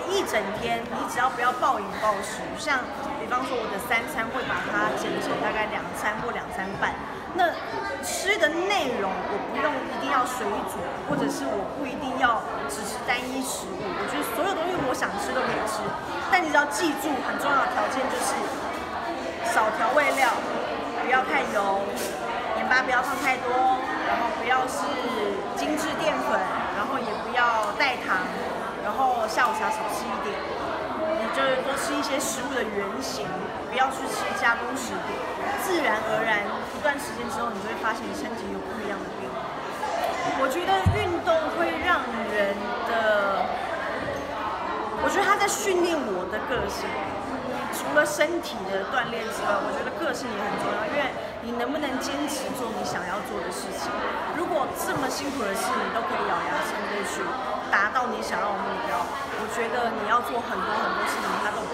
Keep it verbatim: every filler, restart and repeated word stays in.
一整天，你只要不要暴饮暴食，像比方说我的三餐会把它减成大概两餐或两餐半。那吃的内容我不用一定要水煮，或者是我不一定要只吃单一食物。我觉得所有东西我想吃都可以吃，但你只要记住很重要的条件就是少调味料，不要太油，盐巴不要放太多，然后不要是精致淀粉，然后也不要代糖，然后下午茶少吃一点。你就是多吃一些食物的原型，不要去吃加工食品，自然而然一段时间之后，你就会发现你身体有不一样的变化。我觉得运动会让人的，我觉得它在训练我的个性。除了身体的锻炼之外，我觉得个性也很重要，因为你能不能坚持做你想要做的事情。如果这么辛苦的事你都可以咬牙撑过去，达到你想要的目标，我觉得你要做很多很多事情，它都